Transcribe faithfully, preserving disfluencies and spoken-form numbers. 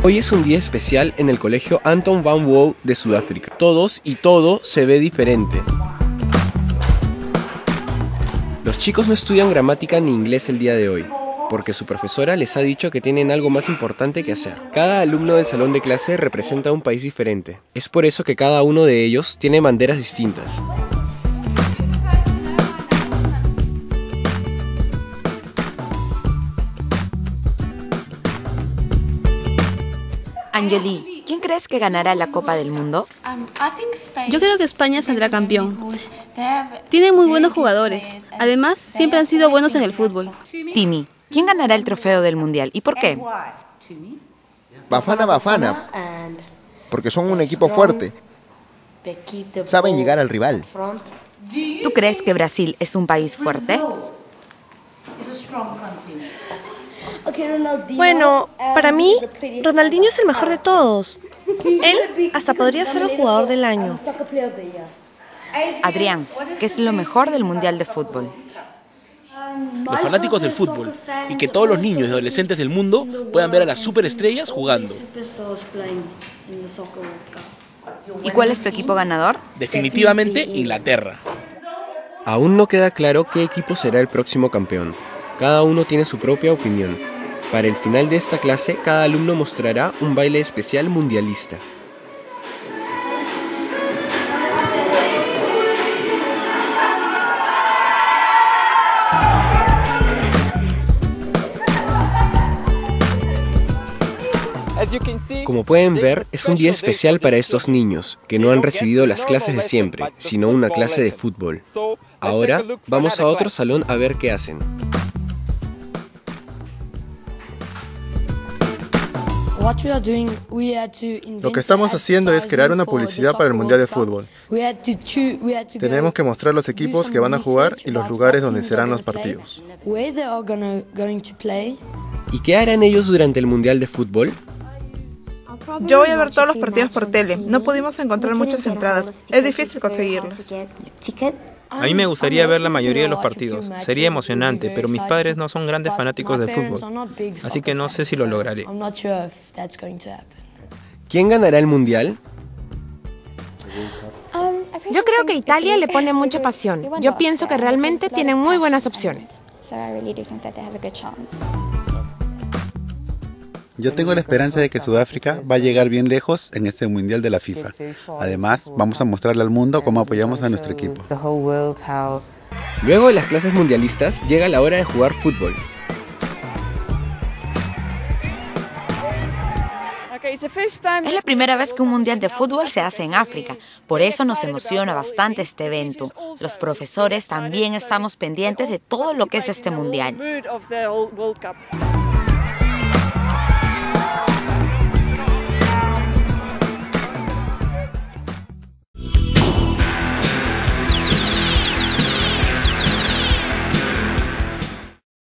Hoy es un día especial en el colegio Anton van Wouw de Sudáfrica. Todos y todo se ve diferente. Los chicos no estudian gramática ni inglés el día de hoy, porque su profesora les ha dicho que tienen algo más importante que hacer. Cada alumno del salón de clase representa un país diferente. Es por eso que cada uno de ellos tiene banderas distintas. Anjali, ¿quién crees que ganará la Copa del Mundo? Yo creo que España saldrá campeón. Tienen muy buenos jugadores. Además, siempre han sido buenos en el fútbol. Timmy, ¿quién ganará el trofeo del Mundial y por qué? Bafana Bafana, porque son un equipo fuerte. Saben llegar al rival. ¿Tú crees que Brasil es un país fuerte? Bueno, para mí, Ronaldinho es el mejor de todos. Él hasta podría ser el jugador del año. Adrián, ¿qué es lo mejor del Mundial de Fútbol? Los fanáticos del fútbol y que todos los niños y adolescentes del mundo puedan ver a las superestrellas jugando. ¿Y cuál es tu equipo ganador? Definitivamente Inglaterra. Aún no queda claro qué equipo será el próximo campeón. Cada uno tiene su propia opinión. Para el final de esta clase, cada alumno mostrará un baile especial mundialista. Como pueden ver, es un día especial para estos niños, que no han recibido las clases de siempre, sino una clase de fútbol. Ahora, vamos a otro salón a ver qué hacen. Lo que estamos haciendo es crear una publicidad para el Mundial de Fútbol. Tenemos que mostrar los equipos que van a jugar y los lugares donde serán los partidos. ¿Y qué harán ellos durante el Mundial de Fútbol? Yo voy a ver todos los partidos por tele. No pudimos encontrar muchas entradas. Es difícil conseguirlas. A mí me gustaría ver la mayoría de los partidos. Sería emocionante, pero mis padres no son grandes fanáticos de fútbol, así que no sé si lo lograré. ¿Quién ganará el Mundial? Yo creo que Italia le pone mucha pasión. Yo pienso que realmente tienen muy buenas opciones. Yo tengo la esperanza de que Sudáfrica va a llegar bien lejos en este Mundial de la FIFA. Además, vamos a mostrarle al mundo cómo apoyamos a nuestro equipo. Luego de las clases mundialistas, llega la hora de jugar fútbol. Es la primera vez que un mundial de fútbol se hace en África, por eso nos emociona bastante este evento. Los profesores también estamos pendientes de todo lo que es este mundial.